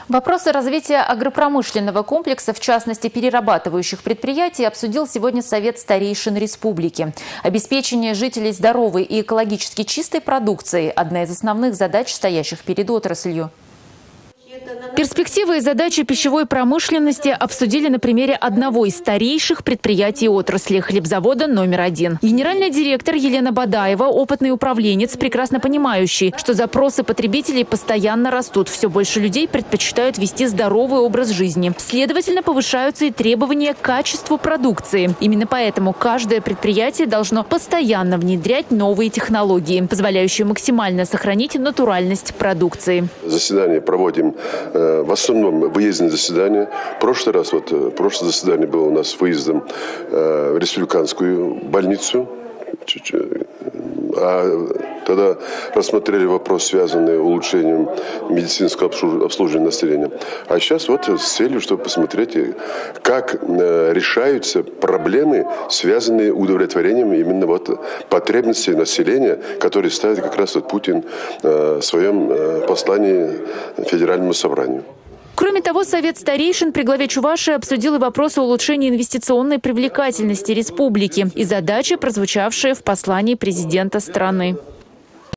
Вопросы развития агропромышленного комплекса, в частности перерабатывающих предприятий, обсудил сегодня Совет старейшин республики. Обеспечение жителей здоровой и экологически чистой продукцией – одна из основных задач, стоящих перед отраслью. Перспективы и задачи пищевой промышленности обсудили на примере одного из старейших предприятий отрасли – хлебзавода номер 1. Генеральный директор Елена Бадаева, опытный управленец, прекрасно понимающий, что запросы потребителей постоянно растут. Все больше людей предпочитают вести здоровый образ жизни. Следовательно, повышаются и требования к качеству продукции. Именно поэтому каждое предприятие должно постоянно внедрять новые технологии, позволяющие максимально сохранить натуральность продукции. Заседание проводим в основном выездные заседания. Прошлое заседание было у нас с выездом в республиканскую больницу. Тогда рассмотрели вопрос, связанный с улучшением медицинского обслуживания населения. А сейчас с целью, чтобы посмотреть, как решаются проблемы, связанные с удовлетворением именно потребностей населения, которые ставит как раз Путин в своем послании Федеральному собранию. Кроме того, Совет старейшин при главе Чувашии обсудил и вопросы улучшения инвестиционной привлекательности республики и задачи, прозвучавшие в послании президента страны.